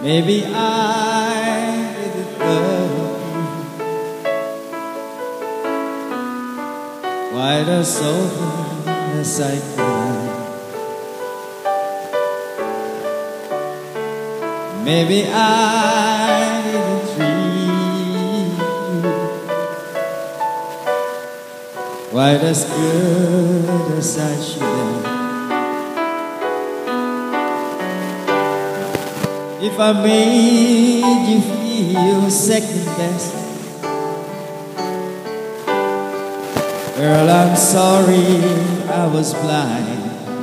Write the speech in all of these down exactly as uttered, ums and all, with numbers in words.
Maybe I didn't love you quite as often as I could. Maybe I didn't treat you quite as good as I should have. If I made you feel second best, girl, I'm sorry I was blind.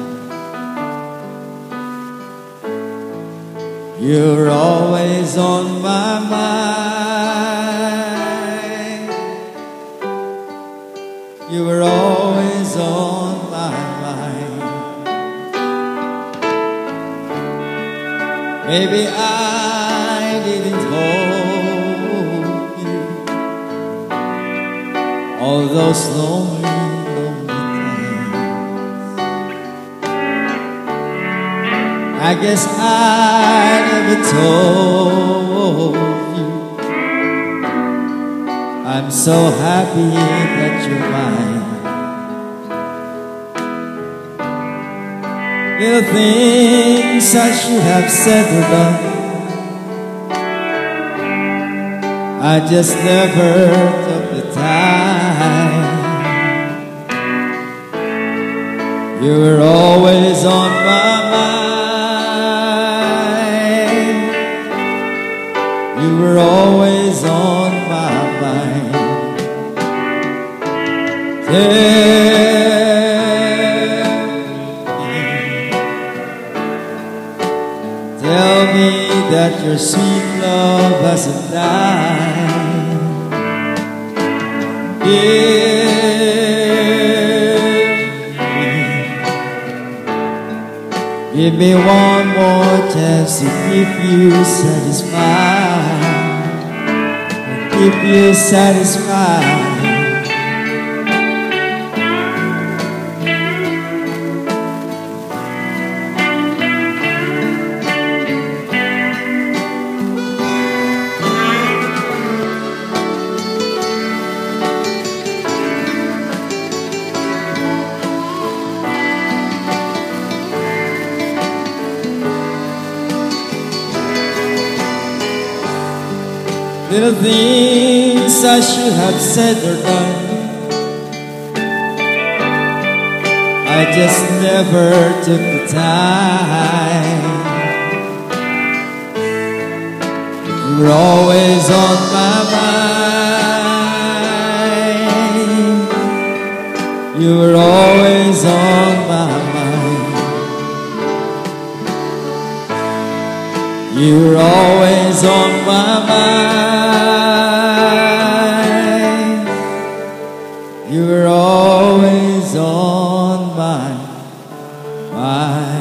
You're always on my mind. You were always on my mind. Maybe I didn't hold you all those lonely, lonely times. I guess I never told you I'm so happy that you're mine. Little things I should have said or done, I just never took the time. You were always on my mind. You were always on my mind. Tell Tell me that your sweet love hasn't died. Give me, give me one more chance to keep you satisfied, keep you satisfied. Little things I should have said or done, I just never took the time. You were always on my mind. You were always on my mind. You were always on my mind. You were always on my mind.